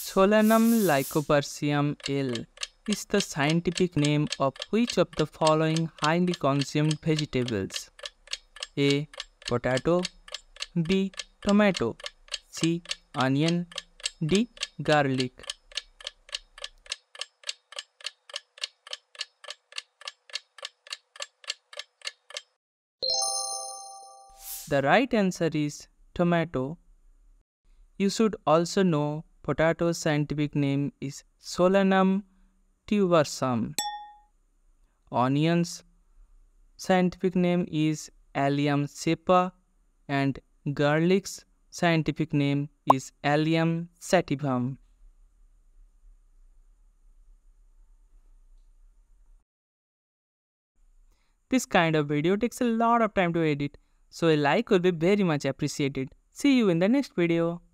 Solanum lycopersicum L is the scientific name of which of the following highly consumed vegetables? A. Potato, B. Tomato, C. Onion, D. Garlic. The right answer is tomato. You should also know potato's scientific name is Solanum tubersum. Onion's scientific name is Allium cepa and garlic's scientific name is Allium sativum. This kind of video takes a lot of time to edit, so a like will be very much appreciated. See you in the next video.